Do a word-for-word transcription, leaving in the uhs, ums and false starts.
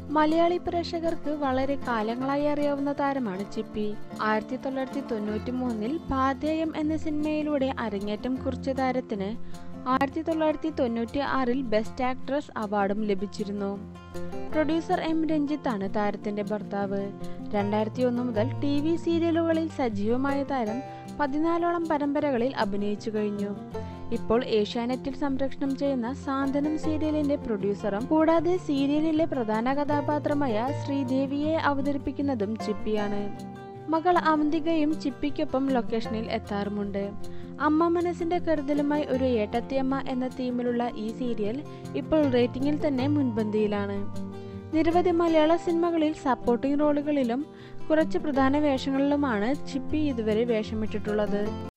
മലയാളി പ്രേക്ഷകർക്ക് വളരെ കാലങ്ങളായി അറിയാവുന്ന താരമാണ് ചിപ്പി. ആയിരത്തി തൊള്ളായിരത്തി തൊണ്ണൂറ്റി മൂന്നിൽ പാഥേയം എന്ന സിനിമയിലൂടെ അരങ്ങേറ്റം കുറിച്ച താരത്തിന് ആയിരത്തി തൊള്ളായിരത്തി തൊണ്ണൂറ്റി ആറിൽ ബെസ്റ്റ് ആക്ട്രസ് അവാർഡും ലഭിച്ചിരുന്നു. പ്രൊഡ്യൂസർ എം രഞ്ജിത്താണ് താരത്തിന്റെ ഭർത്താവ്. രണ്ടായിരത്തി ഒന്ന് മുതൽ ടി വി സീരിയലുകളിൽ സജീവമായ താരം പതിനാലോളം പരമ്പരകളിൽ അഭിനയിച്ചു കഴിഞ്ഞു. ഇപ്പോൾ ഏഷ്യാനെറ്റിൽ സംപ്രേഷണം ചെയ്യുന്ന സാന്ത്വനം സീരിയലിന്റെ പ്രൊഡ്യൂസറും കൂടാതെ സീരിയലിലെ പ്രധാന കഥാപാത്രമായ ശ്രീദേവിയെ അവതരിപ്പിക്കുന്നതും ചിപ്പിയാണ്. മകൾ അവന്തികയും ചിപ്പിക്കൊപ്പം ലൊക്കേഷനിൽ എത്താറുമുണ്ട്. അമ്മ മനസ്സിന്റെ കരുതലുമായി ഒരു ഏട്ടത്തിയമ്മ എന്ന തീമിലുള്ള ഈ സീരിയൽ ഇപ്പോൾ റേറ്റിംഗിൽ തന്നെ മുൻപന്തിയിലാണ്. നിരവധി മലയാള സിനിമകളിൽ സപ്പോർട്ടിംഗ് റോളുകളിലും കുറച്ച് പ്രധാന വേഷങ്ങളിലുമാണ് ചിപ്പി ഇതുവരെ വേഷമിട്ടിട്ടുള്ളത്.